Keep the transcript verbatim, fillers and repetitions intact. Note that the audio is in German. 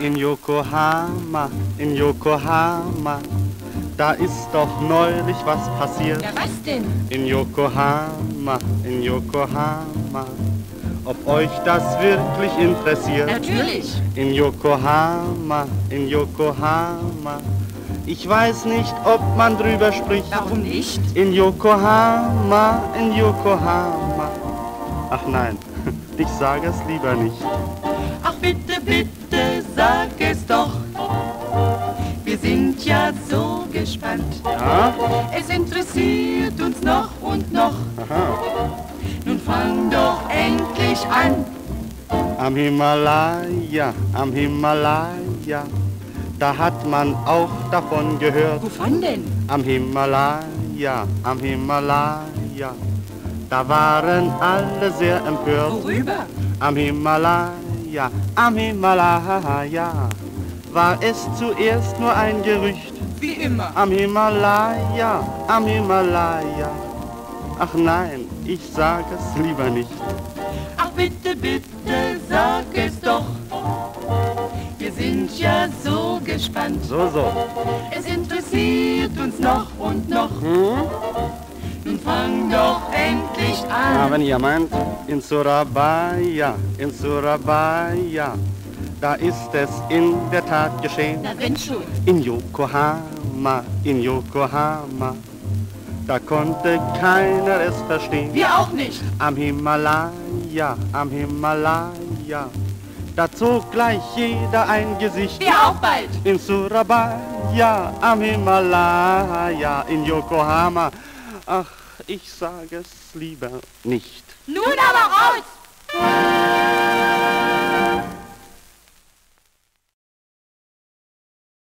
In Yokohama, in Yokohama, da ist doch neulich was passiert. Ja, was denn? In Yokohama, in Yokohama, ob euch das wirklich interessiert? Natürlich. In Yokohama, in Yokohama, ich weiß nicht, ob man drüber spricht. Warum nicht? In Yokohama, in Yokohama. Ach nein, ich sage es lieber nicht. Ach bitte, bitte, sag es doch. Wir sind ja so gespannt. Ja? Es interessiert uns noch und noch. Aha. Nun fang doch endlich an. Am Himalaya, am Himalaya, da hat man auch davon gehört. Wovon denn? Am Himalaya, am Himalaya, da waren alle sehr empört. Worüber? Am Himalaya, am Himalaya, war es zuerst nur ein Gerücht. Wie immer. Am Himalaya, am Himalaya, ach nein, ich sag es lieber nicht. Ach bitte, bitte, sag es doch. Wir sind ja so gespannt. So, so. Es interessiert uns noch und noch. Hm? Nun fang doch endlich Ja, an. wenn ihr meint, in Surabaya, in Surabaya, da ist es in der Tat geschehen. Na wenn schon. In Yokohama, in Yokohama, da konnte keiner es verstehen. Wir auch nicht. Am Himalaya, am Himalaya, da zog gleich jeder ein Gesicht. Wir auch bald. In Surabaya, am Himalaya, in Yokohama, ach, ich sage es lieber nicht. Nun aber raus!